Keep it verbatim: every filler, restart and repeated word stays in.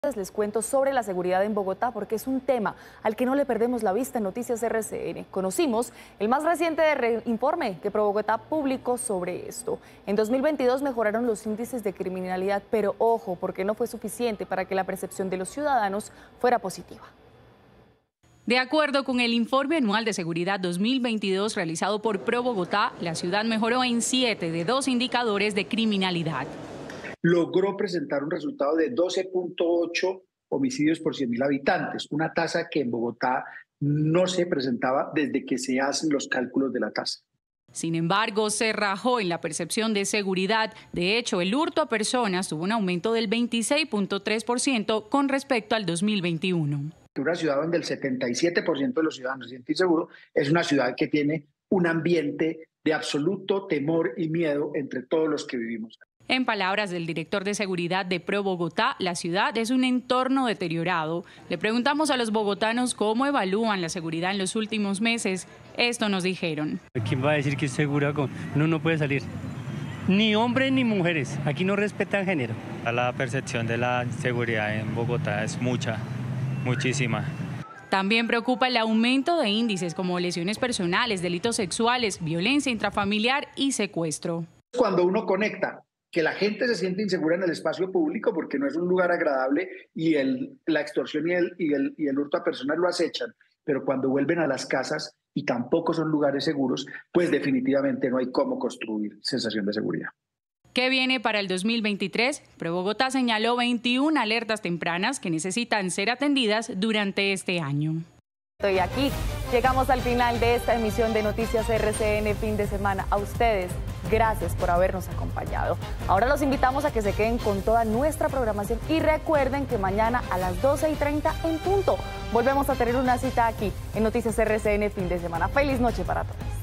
Les cuento sobre la seguridad en Bogotá porque es un tema al que no le perdemos la vista en Noticias R C N. Conocimos el más reciente informe que ProBogotá publicó sobre esto. En dos mil veintidós mejoraron los índices de criminalidad, pero ojo, porque no fue suficiente para que la percepción de los ciudadanos fuera positiva. De acuerdo con el Informe Anual de Seguridad dos mil veintidós realizado por ProBogotá, la ciudad mejoró en siete de dos indicadores de criminalidad. Logró presentar un resultado de doce punto ocho homicidios por cien mil habitantes, una tasa que en Bogotá no se presentaba desde que se hacen los cálculos de la tasa. Sin embargo, se rajó en la percepción de seguridad. De hecho, el hurto a personas tuvo un aumento del veintiséis punto tres por ciento con respecto al dos mil veintiuno. Una ciudad donde el setenta y siete por ciento de los ciudadanos se sienten inseguros es una ciudad que tiene un ambiente de absoluto temor y miedo entre todos los que vivimos. En palabras del director de seguridad de ProBogotá, la ciudad es un entorno deteriorado. Le preguntamos a los bogotanos cómo evalúan la seguridad en los últimos meses. Esto nos dijeron. ¿Quién va a decir que es segura? No, no puede salir. Ni hombres ni mujeres. Aquí no respetan género. La percepción de la seguridad en Bogotá es mucha, muchísima. También preocupa el aumento de índices como lesiones personales, delitos sexuales, violencia intrafamiliar y secuestro. Cuando uno conecta que la gente se siente insegura en el espacio público porque no es un lugar agradable y el, la extorsión y el, y, el, y el hurto a personas lo acechan, pero cuando vuelven a las casas y tampoco son lugares seguros, pues definitivamente no hay cómo construir sensación de seguridad. ¿Qué viene para el dos mil veintitrés? ProBogotá señaló veintiuna alertas tempranas que necesitan ser atendidas durante este año. Y aquí llegamos al final de esta emisión de Noticias R C N Fin de Semana. A ustedes, gracias por habernos acompañado. Ahora los invitamos a que se queden con toda nuestra programación y recuerden que mañana a las doce y treinta en punto volvemos a tener una cita aquí en Noticias R C N Fin de Semana. Feliz noche para todos.